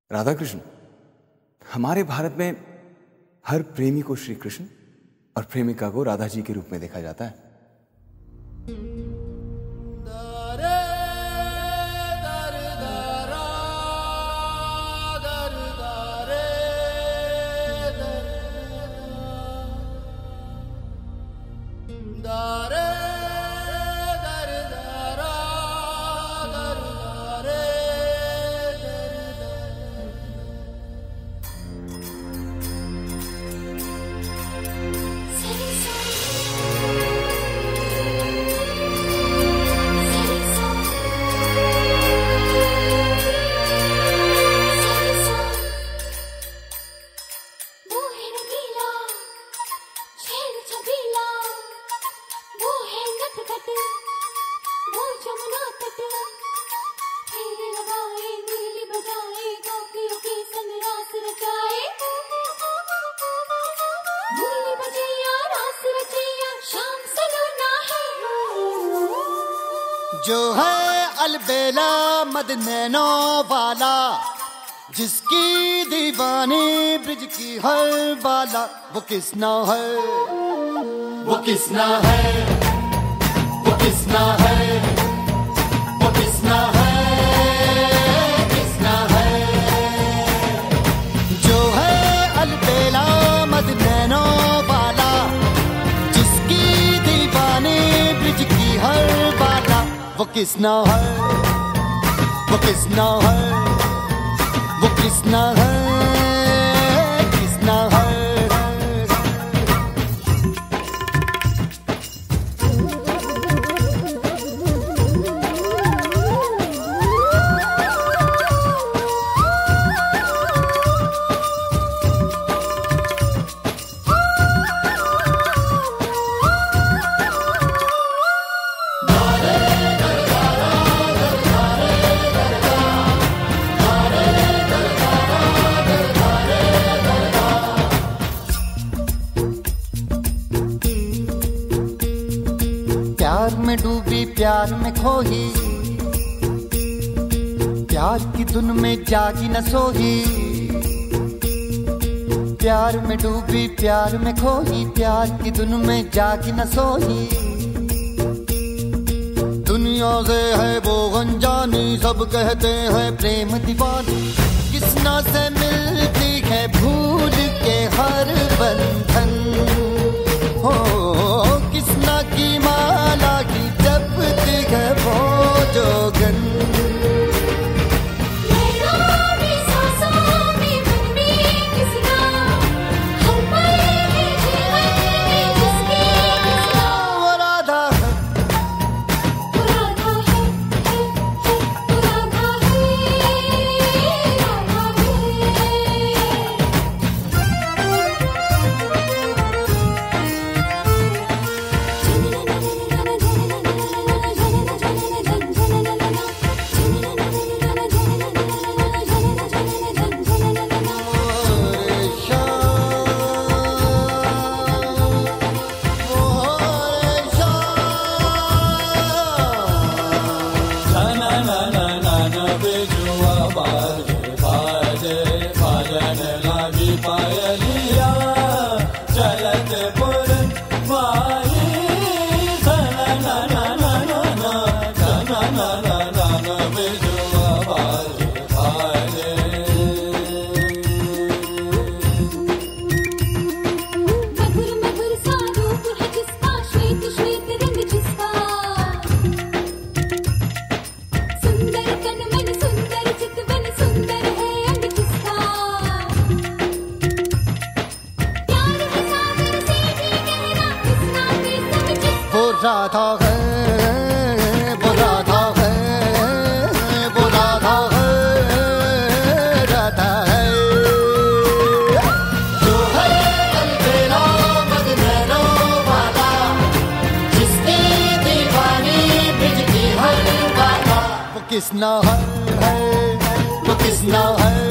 राधा कृष्ण, हमारे भारत में हर प्रेमी को श्री कृष्ण और प्रेमिका को राधा जी के रूप में देखा जाता है। जो है अलबेला मद नैनों वाला, जिसकी दीवानी ब्रिज की हर बाला, वो किसना है, वो किसना है, वो किसना है, वो किसना है, किसना है। जो है अलबेला मद नैनों वाला, जिसकी दीवानी ब्रिज की हर बाला, वो किसना है, वो किसना है, वो किसना है, किसना है। प्यार में डूबी प्यार में खोही, प्यार की धुन में जागी न सोही। प्यार में डूबी प्यार में खोही, प्यार की धुन में जागी न सोही। दुनिया से है वो अनजानी, सब कहते हैं प्रेम दीवानी। किसना से मिलती है भूल के हर बंधन, हो किसना की माला की जपती है वो जोगन। राधा है, वो राधा है, वो राधा है, राधा है। जो है अलबेला मद नैनों वाला, जिसकी दीवानी ब्रिज की हर बाला, वो किसना है, वो किसना है।